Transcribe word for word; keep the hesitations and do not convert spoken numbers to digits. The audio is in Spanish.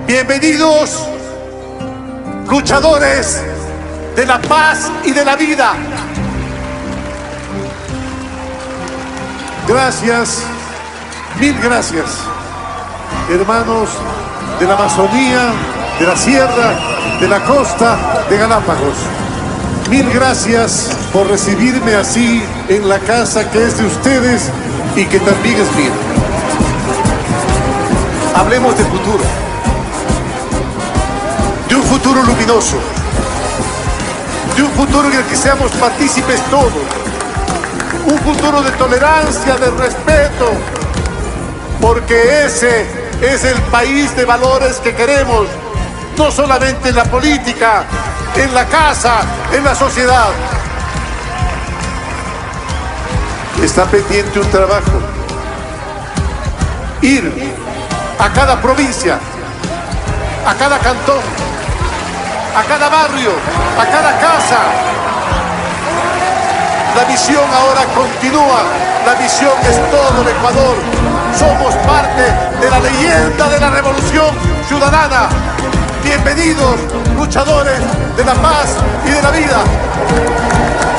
Bienvenidos, luchadores de la paz y de la vida. Gracias, mil gracias, hermanos de la Amazonía, de la Sierra, de la Costa, de Galápagos. Mil gracias por recibirme así en la casa que es de ustedes y que también es mía. Hablemos de futuro, de un futuro luminoso, de un futuro en el que seamos partícipes todos, un futuro de tolerancia, de respeto, porque ese es el país de valores que queremos, no solamente en la política, en la casa, en la sociedad. Está pendiente un trabajo, ir a cada provincia, a cada cantón, a cada barrio, a cada casa. La misión ahora continúa, la misión es todo el Ecuador. Somos parte de la leyenda de la revolución ciudadana. Bienvenidos, luchadores de la paz y de la vida.